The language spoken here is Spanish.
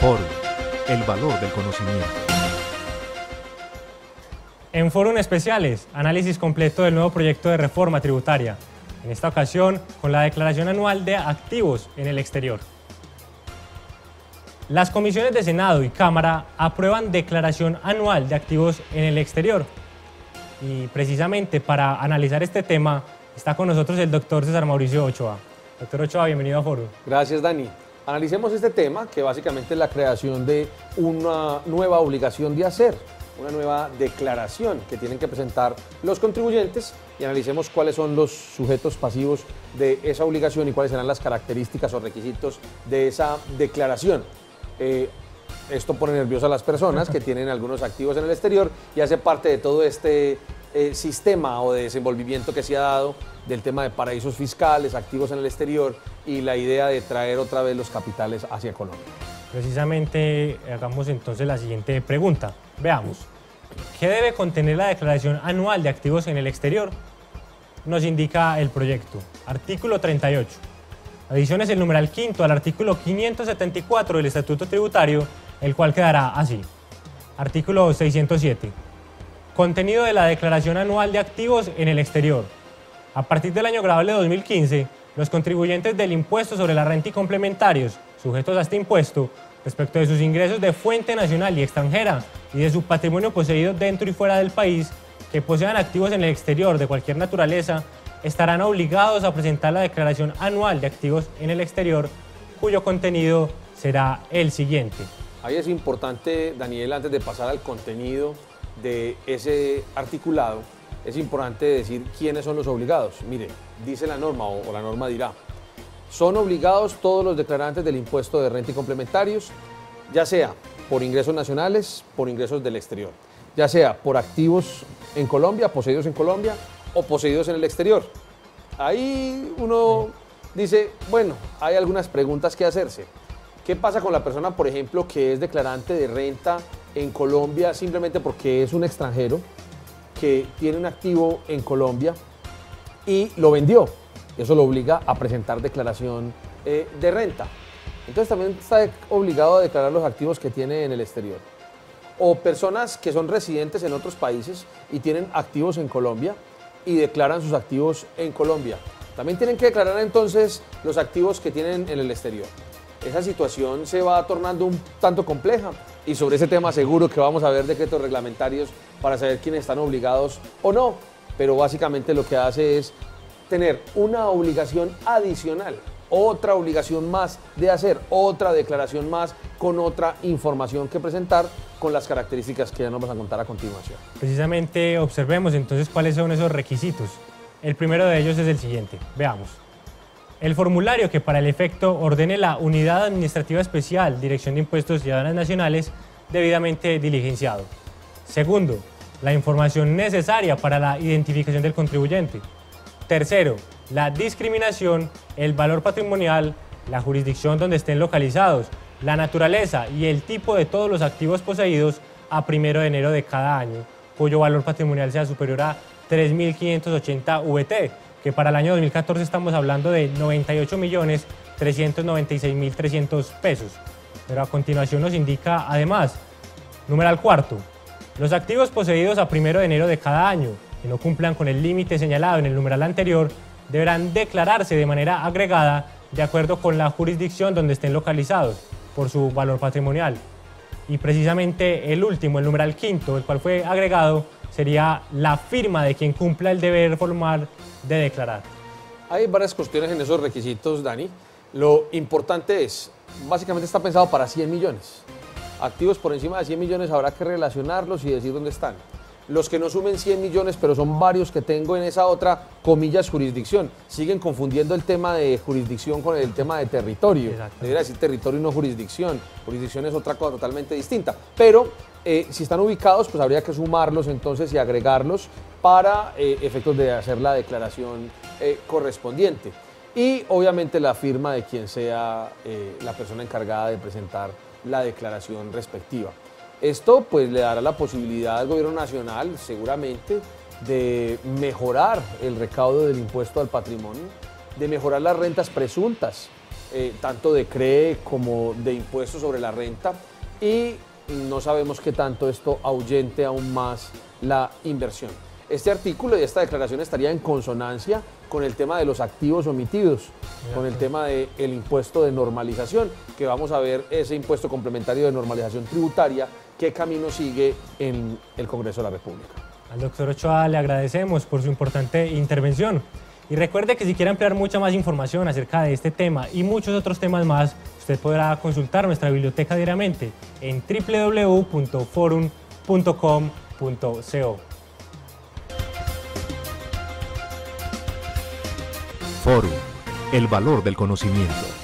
Fórum, el valor del conocimiento. En Fórum Especiales, análisis completo del nuevo proyecto de reforma tributaria, en esta ocasión con la declaración anual de activos en el exterior. Las comisiones de Senado y Cámara aprueban declaración anual de activos en el exterior. Y precisamente para analizar este tema está con nosotros el doctor César Mauricio Ochoa. Doctor Ochoa, bienvenido a Fórum. Gracias, Dani. Analicemos este tema, que básicamente es la creación de una nueva obligación de hacer, una nueva declaración que tienen que presentar los contribuyentes, y analicemos cuáles son los sujetos pasivos de esa obligación y cuáles serán las características o requisitos de esa declaración. Esto pone nervioso a las personas que tienen algunos activos en el exterior y hace parte de todo este sistema o de desenvolvimiento que se ha dado del tema de paraísos fiscales, activos en el exterior y la idea de traer otra vez los capitales hacia Colombia. Precisamente hagamos entonces la siguiente pregunta. Veamos, ¿qué debe contener la declaración anual de activos en el exterior? Nos indica el proyecto. Artículo 38. Adiciones el numeral quinto al artículo 574 del Estatuto Tributario, el cual quedará así. Artículo 607. Contenido de la declaración anual de activos en el exterior. A partir del año grabable 2015, los contribuyentes del impuesto sobre la renta y complementarios sujetos a este impuesto, respecto de sus ingresos de fuente nacional y extranjera y de su patrimonio poseído dentro y fuera del país, que posean activos en el exterior de cualquier naturaleza, estarán obligados a presentar la declaración anual de activos en el exterior, cuyo contenido será el siguiente. Ahí es importante, Daniel, antes de pasar al contenido de ese articulado, es importante decir quiénes son los obligados. Mire, dice la norma o la norma dirá: son obligados todos los declarantes del impuesto de renta y complementarios, ya sea por ingresos nacionales, por ingresos del exterior, ya sea por activos en Colombia, poseídos en Colombia o poseídos en el exterior. Ahí uno dice, bueno, hay algunas preguntas que hacerse. ¿Qué pasa con la persona, por ejemplo, que es declarante de renta en Colombia simplemente porque es un extranjero que tiene un activo en Colombia y lo vendió? Eso lo obliga a presentar declaración de renta. Entonces también está obligado a declarar los activos que tiene en el exterior. O personas que son residentes en otros países y tienen activos en Colombia y declaran sus activos en Colombia. También tienen que declarar entonces los activos que tienen en el exterior. Esa situación se va tornando un tanto compleja y sobre ese tema seguro que vamos a ver decretos reglamentarios para saber quiénes están obligados o no. Pero básicamente lo que hace es tener una obligación adicional, otra obligación más de hacer, otra declaración más con otra información que presentar con las características que ya nos vamos a contar a continuación. Precisamente observemos entonces cuáles son esos requisitos. El primero de ellos es el siguiente, veamos. El formulario que para el efecto ordene la Unidad Administrativa Especial, Dirección de Impuestos y Aduanas Nacionales, debidamente diligenciado. Segundo, la información necesaria para la identificación del contribuyente. Tercero, la discriminación, el valor patrimonial, la jurisdicción donde estén localizados, la naturaleza y el tipo de todos los activos poseídos a 1 de enero de cada año, cuyo valor patrimonial sea superior a 3.580 VT, que para el año 2014 estamos hablando de 98.396.300 pesos. Pero a continuación nos indica además, numeral cuarto, los activos poseídos a 1 de enero de cada año, que no cumplan con el límite señalado en el numeral anterior, deberán declararse de manera agregada de acuerdo con la jurisdicción donde estén localizados por su valor patrimonial. Y precisamente el último, el numeral quinto, el cual fue agregado, sería la firma de quien cumpla el deber formal de declarar. Hay varias cuestiones en esos requisitos, Dani. Lo importante es, básicamente está pensado para 100 millones. Activos por encima de 100 millones habrá que relacionarlos y decir dónde están. Los que no sumen 100 millones, pero son varios que tengo en esa otra, comillas, jurisdicción. Siguen confundiendo el tema de jurisdicción con el tema de territorio. Debería decir territorio y no jurisdicción. Jurisdicción es otra cosa totalmente distinta. Pero si están ubicados, pues habría que sumarlos entonces y agregarlos para efectos de hacer la declaración correspondiente. Y obviamente la firma de quien sea la persona encargada de presentar la declaración respectiva. Esto pues le dará la posibilidad al gobierno nacional seguramente de mejorar el recaudo del impuesto al patrimonio, de mejorar las rentas presuntas tanto de CRE como de impuestos sobre la renta, y no sabemos qué tanto esto ahuyente aún más la inversión. Este artículo y esta declaración estaría en consonancia con el tema de los activos omitidos, con el tema del impuesto de normalización, que vamos a ver ese impuesto complementario de normalización tributaria, qué camino sigue en el Congreso de la República. Al doctor Ochoa le agradecemos por su importante intervención. Y recuerde que si quiere ampliar mucha más información acerca de este tema y muchos otros temas más, usted podrá consultar nuestra biblioteca diariamente en www.forum.com.co. Forum, el valor del conocimiento.